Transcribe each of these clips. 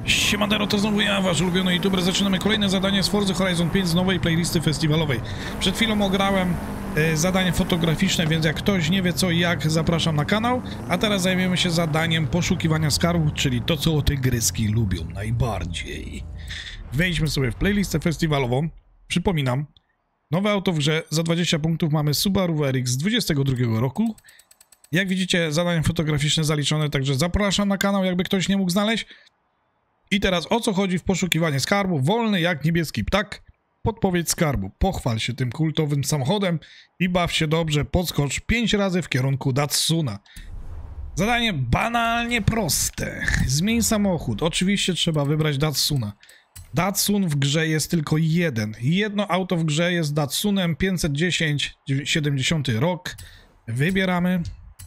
Siemandero, to znowu ja, wasz ulubiony youtuber. Zaczynamy kolejne zadanie z Forza Horizon 5 z nowej playlisty festiwalowej. Przed chwilą ograłem zadanie fotograficzne, więc jak ktoś nie wie co i jak, zapraszam na kanał. A teraz zajmiemy się zadaniem poszukiwania skarbów, czyli to, co tygryski lubią najbardziej. Wejdźmy sobie w playlistę festiwalową. Przypominam, nowe auto w grze, za 20 punktów mamy Subaru WRX z 22 roku. Jak widzicie, zadanie fotograficzne zaliczone, także zapraszam na kanał, jakby ktoś nie mógł znaleźć. I teraz o co chodzi w poszukiwaniu skarbu? Wolny jak niebieski ptak. Podpowiedź skarbu. Pochwal się tym kultowym samochodem i baw się dobrze. Podskocz 5 razy w kierunku Datsuna. Zadanie banalnie proste. Zmień samochód. Oczywiście trzeba wybrać Datsuna. Datsun w grze jest tylko jeden. Jedno auto w grze jest Datsunem 510 70 rok. Wybieramy.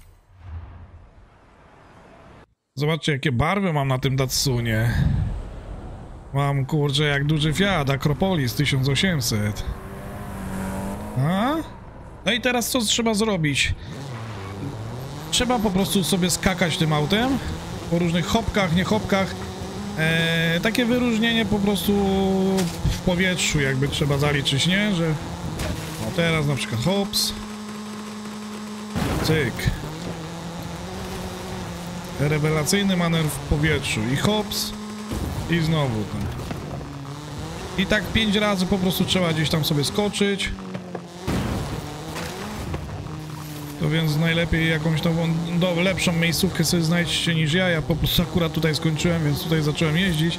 Zobaczcie, jakie barwy mam na tym Datsunie. Mam, kurczę, jak duży Fiat Acropolis 1800. A? No i teraz co trzeba zrobić? Trzeba po prostu sobie skakać tym autem po różnych hopkach, nie hopkach. Takie wyróżnienie po prostu w powietrzu jakby trzeba zaliczyć, nie? Że no teraz na przykład hops. Cyk. Rewelacyjny manewr w powietrzu i hops i znowu tam. I tak 5 razy po prostu trzeba gdzieś tam sobie skoczyć. To więc najlepiej jakąś tą lepszą miejscówkę sobie znajdźcie niż ja. Ja po prostu akurat tutaj skończyłem, więc tutaj zacząłem jeździć.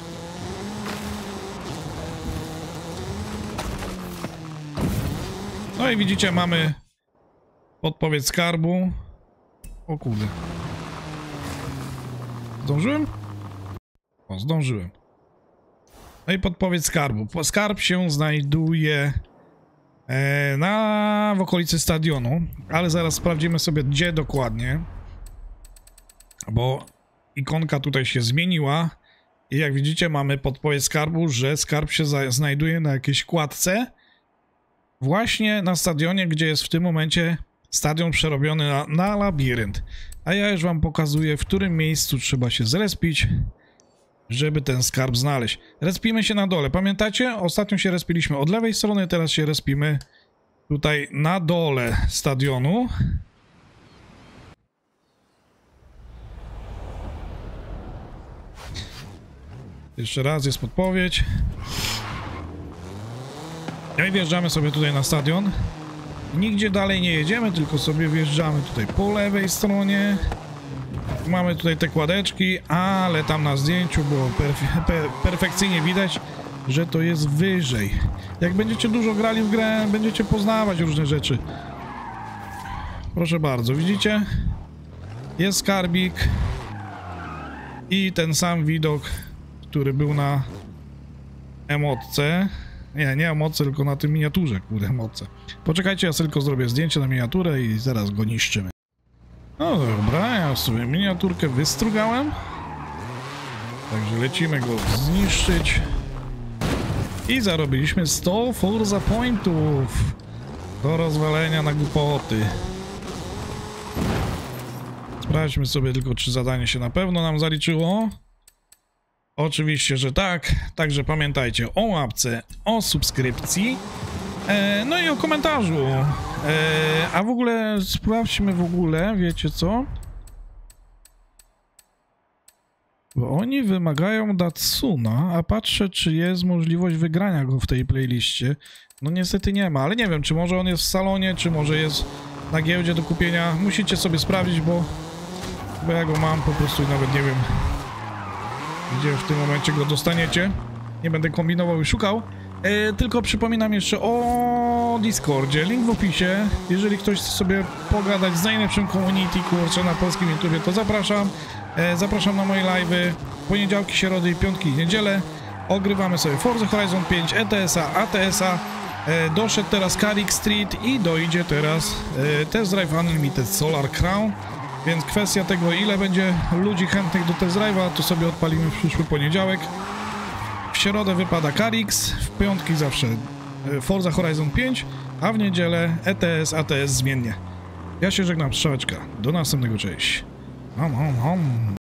No i widzicie, mamy podpowiedź skarbu. O kurde. Zdążyłem? O, zdążyłem. No i podpowiedź skarbu. Skarb się znajduje w okolicy stadionu, ale zaraz sprawdzimy sobie, gdzie dokładnie. Bo ikonka tutaj się zmieniła i jak widzicie, mamy podpowiedź skarbu, że skarb się znajduje na jakiejś kładce właśnie na stadionie, gdzie jest w tym momencie stadion przerobiony na labirynt. A ja już wam pokazuję, w którym miejscu trzeba się zrespić, żeby ten skarb znaleźć. Respimy się na dole. Pamiętacie? Ostatnio się respiliśmy od lewej strony, teraz się respimy tutaj na dole stadionu. Jeszcze raz jest podpowiedź. No i wjeżdżamy sobie tutaj na stadion. Nigdzie dalej nie jedziemy, tylko sobie wjeżdżamy tutaj po lewej stronie. Mamy tutaj te kładeczki, ale tam na zdjęciu było perfekcyjnie widać, że to jest wyżej. Jak będziecie dużo grali w grę, będziecie poznawać różne rzeczy. Proszę bardzo, widzicie? Jest skarbik i ten sam widok, który był na emotce. Nie emotce, tylko na tym miniaturze, kurde, emotce. Poczekajcie, ja tylko zrobię zdjęcie na miniaturę i zaraz go niszczymy. No dobra, ja sobie miniaturkę wystrugałem. Także lecimy go zniszczyć. I zarobiliśmy 100 Forza Pointów do rozwalenia na głupoty. Sprawdźmy sobie tylko, czy zadanie się na pewno nam zaliczyło. Oczywiście, że tak. Także pamiętajcie o łapce, o subskrypcji, no i o komentarzu. A w ogóle sprawdźmy wiecie co? Bo oni wymagają Datsuna, a patrzę, czy jest możliwość wygrania go w tej playliście. No niestety nie ma, ale nie wiem, czy może on jest w salonie, czy może jest na giełdzie do kupienia. Musicie sobie sprawdzić, bo ja go mam po prostu i nawet nie wiem, gdzie w tym momencie go dostaniecie. Nie będę kombinował i szukał. Tylko przypominam jeszcze o Discordzie. Link w opisie. Jeżeli ktoś chce sobie pogadać z najlepszym community, kurczę, na polskim YouTubie, to zapraszam. Zapraszam na moje live'y. Poniedziałki, środy, piątki i niedzielę. Ogrywamy sobie Forza Horizon 5, ETS-a, ATS-a. Doszedł teraz Carrick Street i dojdzie teraz Test Drive Unlimited Solar Crown. Więc kwestia tego, ile będzie ludzi chętnych do Test Drive'a, to sobie odpalimy w przyszły poniedziałek. W środę wypada Carrix, w piątki zawsze Forza Horizon 5, a w niedzielę ETS, ATS zmiennie. Ja się żegnam, strzałeczka. Do następnego, cześć.